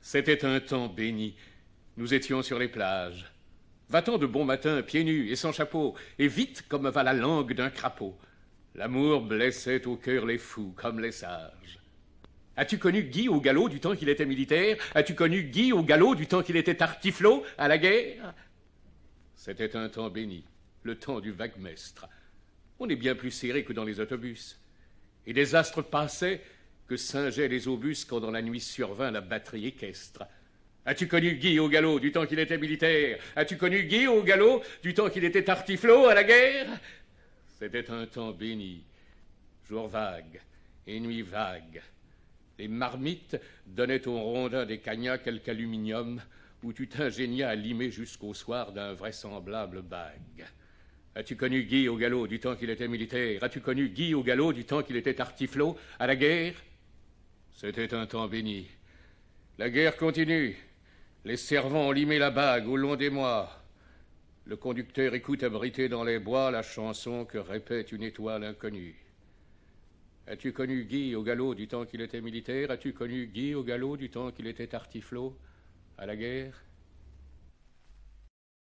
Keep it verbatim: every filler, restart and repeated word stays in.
C'était un temps béni. Nous étions sur les plages. Va-t'en de bon matin, pieds nus et sans chapeau, et vite comme va la langue d'un crapaud. L'amour blessait au cœur les fous comme les sages. As-tu connu Guy au galop du temps qu'il était militaire? As-tu connu Guy au galop du temps qu'il était tartiflot à la guerre? C'était un temps béni, le temps du vaguemestre. On est bien plus serré que dans les autobus. Et des astres passaient que singeaient les obus quand dans la nuit survint la batterie équestre. As-tu connu Guy au galop du temps qu'il était militaire? As-tu connu Guy au galop du temps qu'il était tartiflot à la guerre? C'était un temps béni, jour vague et nuit vague. Les marmites donnaient aux rondins des cagnats quelque aluminium où tu t'ingéniais à limer jusqu'au soir d'un vraisemblable bague. As-tu connu Guy au galop du temps qu'il était militaire? As-tu connu Guy au galop du temps qu'il était tartiflot à la guerre? C'était un temps béni. La guerre continue. Les servants ont limé la bague au long des mois. Le conducteur écoute abrité dans les bois la chanson que répète une étoile inconnue. As-tu connu Guy au galop du temps qu'il était militaire? As-tu connu Guy au galop du temps qu'il était tartiflot à la guerre?